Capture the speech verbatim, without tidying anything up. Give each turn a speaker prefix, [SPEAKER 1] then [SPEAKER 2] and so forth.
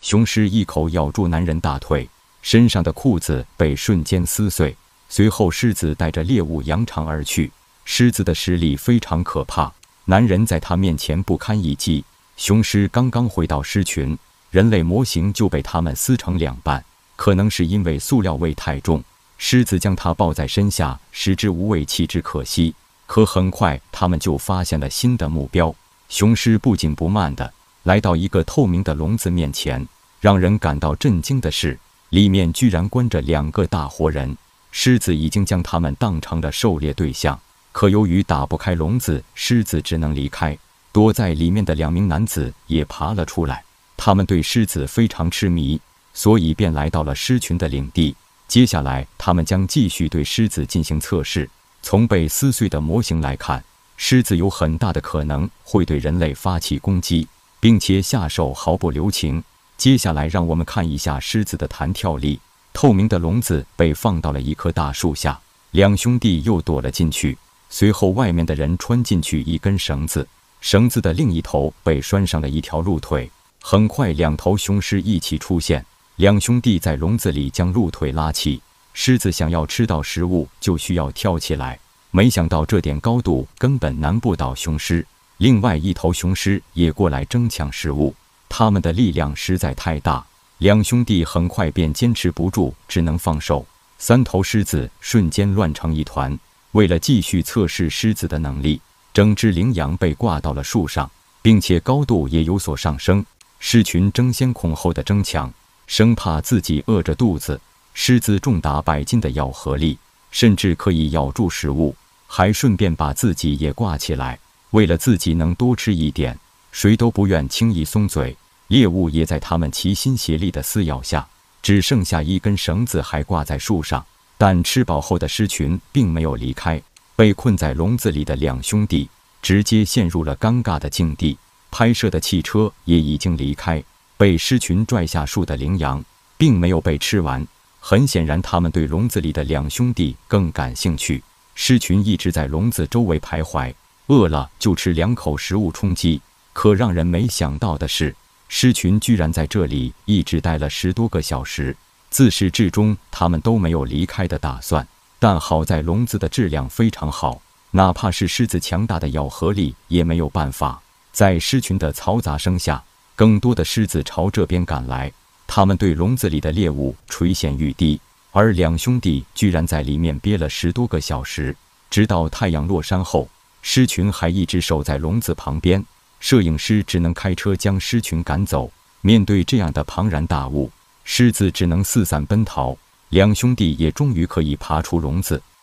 [SPEAKER 1] 雄狮一口咬住男人大腿，身上的裤子被瞬间撕碎。随后，狮子带着猎物扬长而去。狮子的实力非常可怕，男人在他面前不堪一击。雄狮刚刚回到狮群，人类模型就被他们撕成两半。可能是因为塑料味太重，狮子将它抱在身下，食之无味，弃之可惜。可很快，他们就发现了新的目标。雄狮不紧不慢地来到一个透明的笼子面前，让人感到震惊的是，里面居然关着两个大活人。狮子已经将他们当成了狩猎对象，可由于打不开笼子，狮子只能离开。躲在里面的两名男子也爬了出来，他们对狮子非常痴迷，所以便来到了狮群的领地。接下来，他们将继续对狮子进行测试。从被撕碎的模型来看，狮子有很大的可能会对人类发起攻击，并且下手毫不留情。接下来，让我们看一下狮子的弹跳力。透明的笼子被放到了一棵大树下，两兄弟又躲了进去。随后，外面的人穿进去一根绳子，绳子的另一头被拴上了一条鹿腿。很快，两头雄狮一起出现，两兄弟在笼子里将鹿腿拉起。狮子想要吃到食物，就需要跳起来，没想到这点高度根本难不倒雄狮。另外一头雄狮也过来争抢食物，他们的力量实在太大。两兄弟很快便坚持不住，只能放手。三头狮子瞬间乱成一团。为了继续测试狮子的能力，整只羚羊被挂到了树上，并且高度也有所上升。狮群争先恐后的争抢，生怕自己饿着肚子。狮子重达百斤的咬合力，甚至可以咬住食物，还顺便把自己也挂起来。为了自己能多吃一点，谁都不愿轻易松嘴。猎物也在他们齐心协力的撕咬下，只剩下一根绳子还挂在树上。但吃饱后的狮群并没有离开，被困在笼子里的两兄弟直接陷入了尴尬的境地。拍摄的汽车也已经离开，被狮群拽下树的羚羊并没有被吃完。很显然，他们对笼子里的两兄弟更感兴趣。狮群一直在笼子周围徘徊，饿了就吃两口食物充饥。可让人没想到的是，狮群居然在这里一直待了十多个小时，自始至终他们都没有离开的打算。但好在笼子的质量非常好，哪怕是狮子强大的咬合力也没有办法。在狮群的嘈杂声下，更多的狮子朝这边赶来，他们对笼子里的猎物垂涎欲滴，而两兄弟居然在里面憋了十多个小时。直到太阳落山后，狮群还一直守在笼子旁边。摄影师只能开车将狮群赶走。面对这样的庞然大物，狮子只能四散奔逃。两兄弟也终于可以爬出笼子，